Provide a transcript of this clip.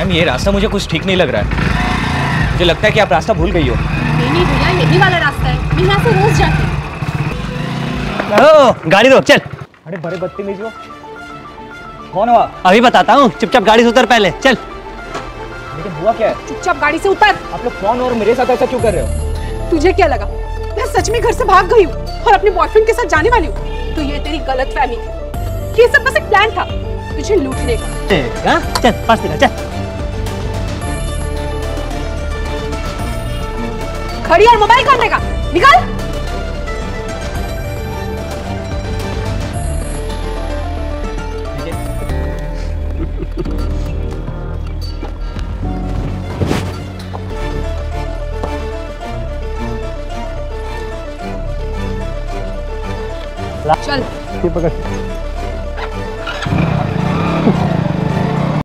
Ma'am ये रास्ता मुझे कुछ ठीक नहीं लग रहा है। मुझे लगता है कि आप रास्ता भूल गई हो। नहीं भैया, यही वाला रास्ता है, मैं यहाँ से रोज जाती हूँ। ओ, गाड़ी रोक चल। अरे बड़े बदतमीज हो। कौन हो आप? अभी बताता हूँ, चुपचाप गाड़ी से उतर पहले चल। लेकिन हुआ क्या है? चुपचाप गाड़ी से उतर। आप लोग कौन हो और मेरे साथ ऐसा क्यों कर रहे हो? तुझे क्या लगा मैं सच में घर से भाग गई हूँ और अपने बॉयफ्रेंड के साथ जाने वाली हूँ? तो ये तेरी गलतफहमी थी। ये सब बस एक प्लान था तुझे लूटने का। चल पास दिखा चल। घड़ी और मोबाइल कहाँ देगा? निकाल। चल पकड़।